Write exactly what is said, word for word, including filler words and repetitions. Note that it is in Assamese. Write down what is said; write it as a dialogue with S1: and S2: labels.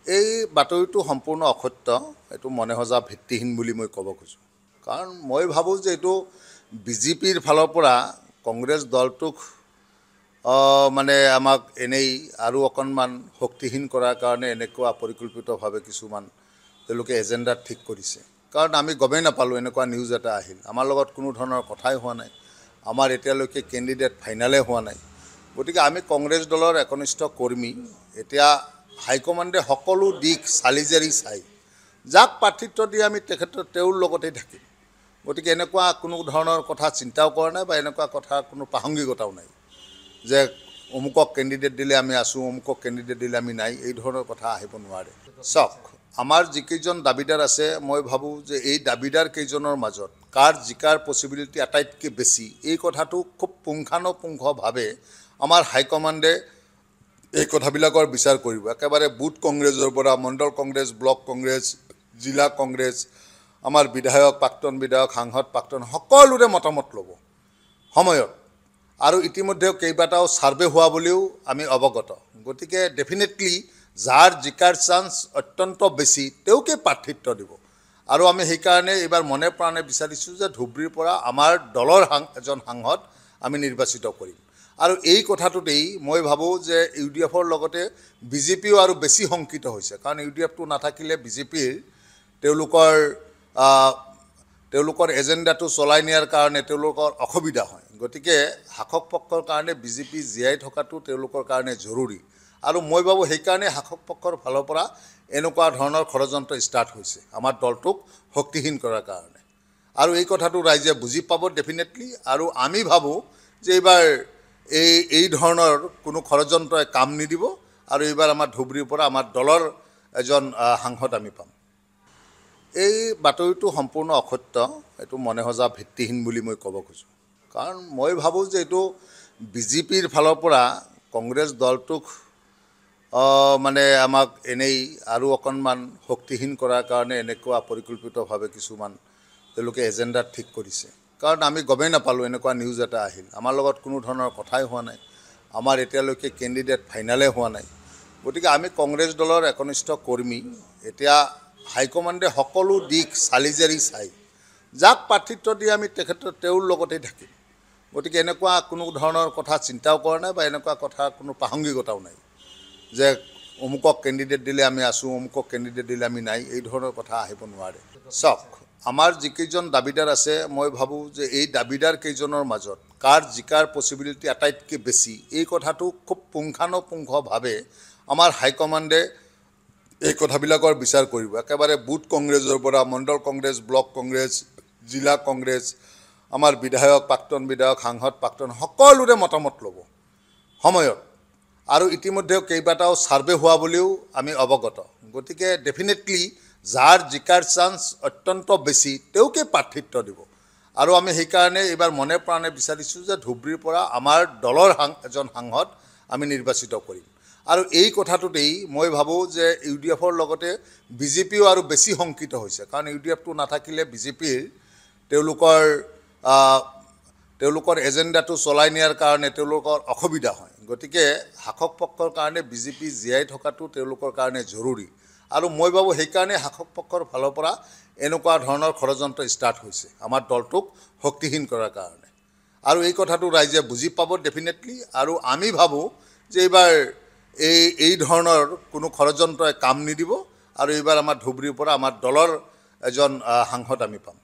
S1: এই বাতৰিটো সম্পূৰ্ণ অসত্য, এইটো মনে সজা ভিত্তিহীন বুলি মই ক'ব খোজোঁ। কাৰণ মই ভাবোঁ যে এইটো বিজেপিৰ ফালৰ পৰা কংগ্ৰেছ দলটোক মানে আমাক এনেই আৰু অকণমান শক্তিহীন কৰাৰ কাৰণে এনেকুৱা পৰিকল্পিতভাৱে কিছুমান তেওঁলোকে এজেণ্ডা ঠিক কৰিছে। কাৰণ আমি গমেই নাপালোঁ এনেকুৱা নিউজ এটা আহিল, আমাৰ লগত কোনো ধৰণৰ কথাই হোৱা নাই, আমাৰ এতিয়ালৈকে কেণ্ডিডেট ফাইনেলে হোৱা নাই। গতিকে আমি কংগ্ৰেছ দলৰ একনিষ্ঠ কৰ্মী, এতিয়া হাইকমাণ্ডে সকলো দিশ চালি জাৰি চাই যাক প্ৰাৰ্থিত্ব দিয়ে আমি তেখেতৰ তেওঁৰ লগতেই থাকিম। গতিকে এনেকুৱা কোনো ধৰণৰ কথা চিন্তাও কৰা নাই বা এনেকুৱা কথা কোনো প্ৰাসংগিকতাও নাই যে অমুকক কেণ্ডিডেট দিলে আমি আছোঁ, অমুকক কেণ্ডিডেট দিলে আমি নাই, এই ধৰণৰ কথা আহিব নোৱাৰে। চাওক, আমাৰ যিকেইজন দাবীদাৰ আছে, মই ভাবোঁ যে এই দাবীদাৰ কেইজনৰ মাজত কাৰ জিকাৰ পচিবিলিটি আটাইতকৈ বেছি, এই কথাটো খুব পুংখানুপুংখভাৱে আমাৰ হাইকমাণ্ডে এই কথাবিলাকৰ বিচাৰ কৰিব। একেবাৰে বুথ কংগ্ৰেছৰ পৰা মণ্ডল কংগ্ৰেছ, ব্লক কংগ্ৰেছ, জিলা কংগ্ৰেছ, আমাৰ বিধায়ক, প্ৰাক্তন বিধায়ক, সাংসদ, প্ৰাক্তন সকলোৰে মতামত ল'ব সময়ত। আৰু ইতিমধ্যে কেইবাটাও ছাৰ্ভে হোৱা বুলিও আমি অৱগত। গতিকে ডেফিনেটলি যাৰ জিকাৰ চান্স অত্যন্ত বেছি তেওঁকে প্ৰাৰ্থিত্ব দিব। আৰু আমি সেইকাৰণে এইবাৰ মনে প্ৰাণে বিচাৰিছোঁ যে ধুবুৰীৰ পৰা আমাৰ দলৰ এজন সাংসদ আমি নিৰ্বাচিত কৰিম। আৰু এই কথাটোতেই মই ভাবোঁ যে ইউ ডি এফৰ লগতে বিজেপিও আৰু বেছি শংকিত হৈছে। কাৰণ ইউ ডি এফটো নাথাকিলে বিজেপিৰ তেওঁলোকৰ তেওঁলোকৰ এজেণ্ডাটো চলাই নিয়াৰ কাৰণে তেওঁলোকৰ অসুবিধা হয়। গতিকে শাসক পক্ষৰ কাৰণে বিজেপি জীয়াই থকাটো তেওঁলোকৰ কাৰণে জৰুৰী। আৰু মই ভাবোঁ সেইকাৰণে শাসক পক্ষৰ ফালৰ পৰা এনেকুৱা ধৰণৰ ষড়যন্ত্ৰ ষ্টাৰ্ট হৈছে আমাৰ দলটোক শক্তিহীন কৰাৰ কাৰণে। আৰু এই কথাটো ৰাইজে বুজি পাব ডেফিনেটলি। আৰু আমি ভাবোঁ যে এইবাৰ এই এই ধৰণৰ কোনো ষড়যন্ত্ৰই কাম নিদিব। আৰু এইবাৰ আমাৰ ধুবুৰীৰ পৰা আমাৰ দলৰ এজন সাংসদ আমি পাম। এই বাতৰিটো সম্পূৰ্ণ অসত্য, এইটো মনে সজা ভিত্তিহীন বুলি মই ক'ব খোজোঁ। কাৰণ মই ভাবোঁ যে এইটো বিজেপিৰ ফালৰ পৰা কংগ্ৰেছ দলটোক মানে আমাক এনেই আৰু অকণমান শক্তিহীন কৰাৰ কাৰণে এনেকুৱা পৰিকল্পিতভাৱে কিছুমান তেওঁলোকে এজেণ্ডা ঠিক কৰিছে। কাৰণ আমি গমেই নাপালোঁ এনেকুৱা নিউজ এটা আহিল, আমাৰ লগত কোনো ধৰণৰ কথাই হোৱা নাই, আমাৰ এতিয়ালৈকে কেণ্ডিডেট ফাইনেলে হোৱা নাই। গতিকে আমি কংগ্ৰেছ দলৰ একনিষ্ঠ কৰ্মী, এতিয়া হাইকমাণ্ডে সকলো দিশ চালি জাৰি চাই যাক প্ৰাৰ্থিত্ব দিয়ে আমি তেখেতৰ তেওঁৰ লগতেই থাকিম। গতিকে এনেকুৱা কোনো ধৰণৰ কথা চিন্তাও কৰা নাই বা এনেকুৱা কথা কোনো প্ৰাসংগিকতাও নাই যে অমুকক কেণ্ডিডেট দিলে আমি আছোঁ, অমুকক কেণ্ডিডেট দিলে আমি নাই, এই ধৰণৰ কথা আহিব নোৱাৰে। চাওক, আমাৰ যিকেইজন দাবীদাৰ আছে, মই ভাবোঁ যে এই দাবীদাৰ কেইজনৰ মাজত কাৰ জিকাৰ পচিবিলিটি আটাইতকৈ বেছি, এই কথাটো খুব পুংখানুপুংখভাৱে আমাৰ হাইকমাণ্ডে এই কথাবিলাকৰ বিচাৰ কৰিব। একেবাৰে বুথ কংগ্ৰেছৰ পৰা মণ্ডল কংগ্ৰেছ, ব্লক কংগ্ৰেছ, জিলা কংগ্ৰেছ, আমাৰ বিধায়ক, প্ৰাক্তন বিধায়ক, সাংসদ, প্ৰাক্তন সকলোৰে মতামত ল'ব সময়ত। আৰু ইতিমধ্যে কেইবাটাও ছাৰ্ভে হোৱা বুলিও আমি অৱগত। গতিকে ডেফিনেটলি যাৰ জিকাৰ চান্স অত্যন্ত বেছি তেওঁকে প্ৰাৰ্থিত্ব দিব। আৰু আমি সেইকাৰণে এইবাৰ মনে প্ৰাণে বিচাৰিছোঁ যে ধুবুৰীৰ পৰা আমাৰ দলৰ এজন সাংসদ আমি নিৰ্বাচিত কৰিম। আৰু এই কথাটোতেই মই ভাবোঁ যে ইউ ডি এফৰ লগতে বিজেপিও আৰু বেছি শংকিত হৈছে। কাৰণ ইউ ডি এফটো নাথাকিলে বিজেপিৰ তেওঁলোকৰ তেওঁলোকৰ এজেণ্ডাটো চলাই নিয়াৰ কাৰণে তেওঁলোকৰ অসুবিধা হয়। গতিকে শাসক পক্ষৰ কাৰণে বিজেপি জীয়াই থকাটো তেওঁলোকৰ কাৰণে জৰুৰী। আৰু মই ভাবোঁ সেইকাৰণে শাসক পক্ষৰ ফালৰ পৰা এনেকুৱা ধৰণৰ ষড়যন্ত্ৰ ষ্টাৰ্ট হৈছে আমাৰ দলটোক শক্তিহীন কৰাৰ কাৰণে। আৰু এই কথাটো ৰাইজে বুজি পাব ডেফিনেটলি। আৰু আমি ভাবোঁ যে এইবাৰ এই এই ধৰণৰ কোনো ষড়যন্ত্ৰই কাম নিদিব। আৰু এইবাৰ আমাৰ ধুবুৰীৰ পৰা আমাৰ দলৰ এজন সাংসদ আমি পাম।